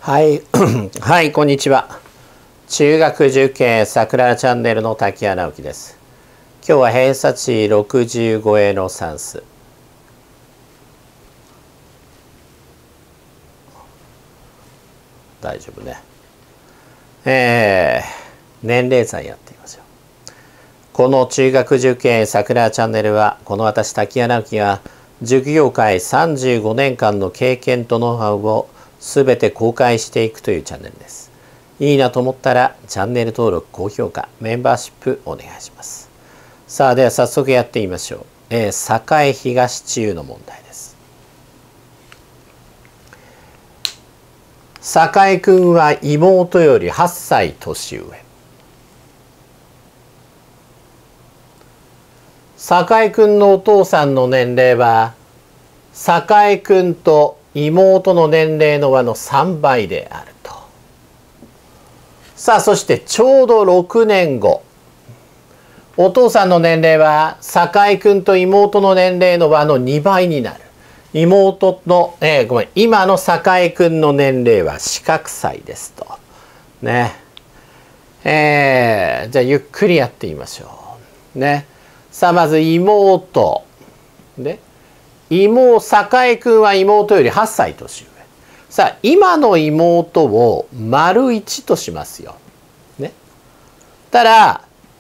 はい、はい、こんにちは。中学受験さくらチャンネルの滝谷直樹です。今日は偏差値65への算数。大丈夫ね。年齢差やってみましょう。この中学受験さくらチャンネルは、この私滝谷直樹が塾業界35年間の経験とノウハウをすべて公開していくというチャンネルです。いいなと思ったらチャンネル登録、高評価、メンバーシップお願いします。さあ、では早速やってみましょう。栄東中の問題です。栄君は妹より8歳年上。栄君のお父さんの年齢は栄君と妹の年齢の和の3倍であると。さあ、そしてちょうど6年後、お父さんの年齢は栄君と妹の年齢の和の2倍になる。妹の、今の栄君の年齢は四角歳ですと。ね。じゃあゆっくりやってみましょう。ね。さあ、まず妹。で、栄君は妹より8歳年上。さあ、今の妹を丸1としますよ。ね。ただ、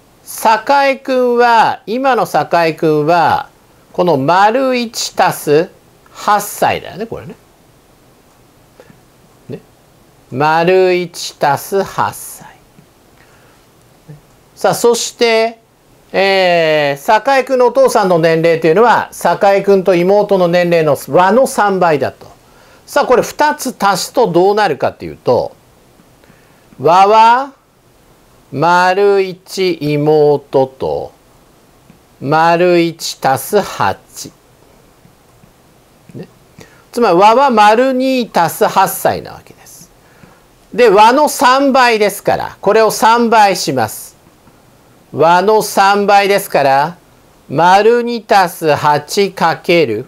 今の栄君は、この丸1足す8歳だよね、これね。ね。丸1足す8歳。さあ、そして、栄君のお父さんの年齢というのは栄君と妹の年齢の和の3倍だと。さあこれ2つ足すとどうなるかというと、和は丸1妹と丸1足す8、ね、つまり和は丸2足す8歳なわけです。で和の3倍ですからこれを3倍します。和の3倍ですから丸2足す8かける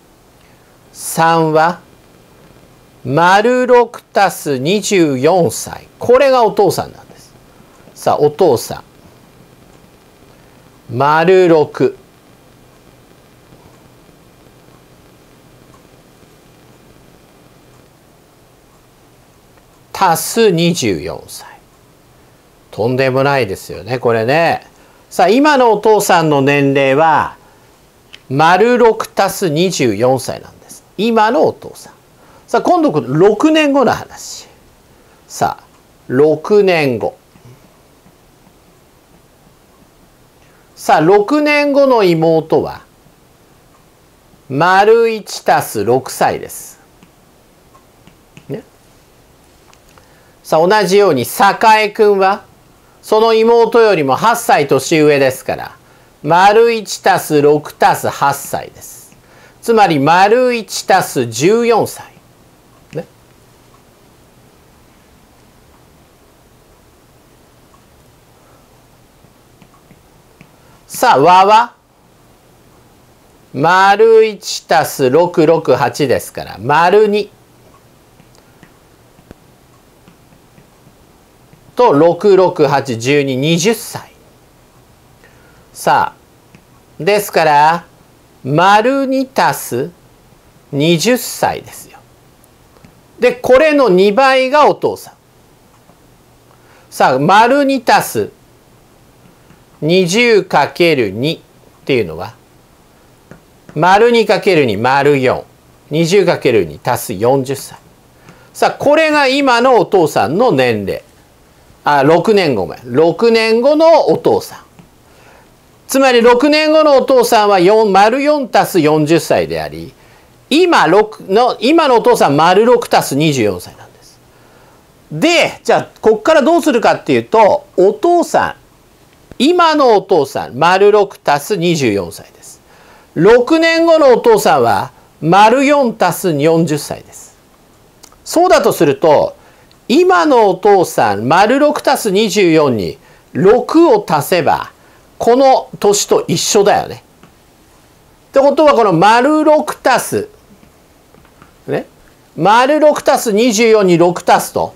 3は丸6足す24歳。これがお父さんなんです。さあお父さん丸6足す24歳。とんでもないですよねこれね。さあ今のお父さんの年齢は丸6足す24歳なんです。今のお父さん。さあ今度6年後の話。さあ6年後。さあ6年後の妹は丸1足す6歳です。ね、さあ同じように栄君はその妹よりも8歳年上ですから丸1足す6足す8歳です。つまり丸1足す14歳。ね、さあ和は丸1足す668ですから丸2と66812、20歳。さあですから丸2足す20歳ですよ。でこれの2倍がお父さん。さあ丸2足す 20×2 っていうのは丸 2×2 丸4 20×2 足す40歳。さあこれが今のお父さんの年齢。6年後6年後のお父さん。つまり6年後のお父さんは丸4足す40歳であり今のお父さん丸6足す24歳なんです。でじゃあここからどうするかっていうとお父さん今のお父さん丸6足す24歳です。6年後のお父さんは丸4足す40歳です。そうだとすると今のお父さん丸6足す24に6を足せばこの年と一緒だよね。ってことはこの丸6足す、ね、 丸6たす24に6足すと、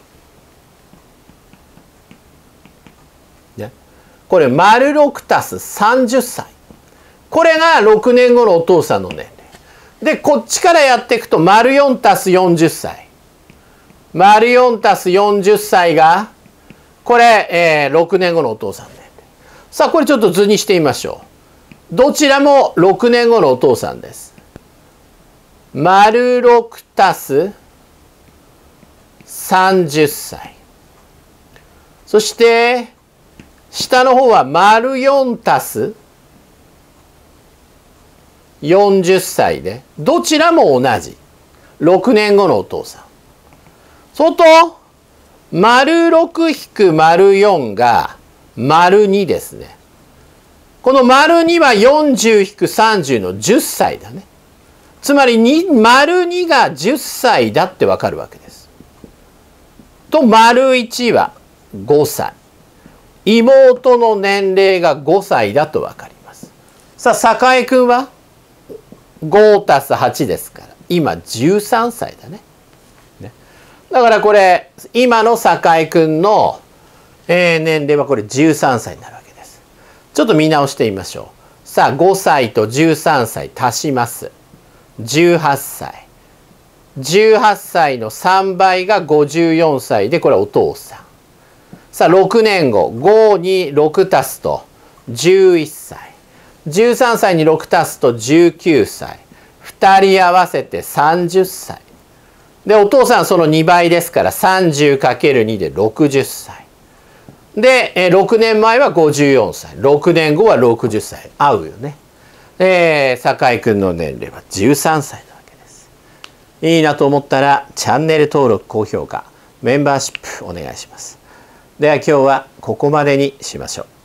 ね、これ丸6たす30歳。これが6年後のお父さんの年齢。で、こっちからやっていくと、丸4たす40歳。丸4たす40歳が、これ、6年後のお父さんの年齢。さあ、これちょっと図にしてみましょう。どちらも6年後のお父さんです。丸6たす30歳。そして、下の方は丸4たす40歳で、どちらも同じ。6年後のお父さん。そうと、丸6引く丸4が丸2ですね。この丸2は40引く30の10歳だね。つまり丸2が10歳だってわかるわけです。と、丸1は5歳。妹の年齢が5歳だとわかります。さあ、栄君は5たす8ですから、今13歳だね。だからこれ、今の栄君の年齢はこれ13歳になるわけです。ちょっと見直してみましょう。さあ、5歳と13歳足します。18歳。18歳の3倍が54歳で、これはお父さん。さあ、6年後、5に6足すと11歳。13歳に6足すと19歳。2人合わせて30歳。で、お父さんその2倍ですから 30×2 で60歳。で、6年前は54歳。6年後は60歳。合うよね。栄君の年齢は13歳なわけです。いいなと思ったらチャンネル登録、高評価、メンバーシップお願いします。では今日はここまでにしましょう。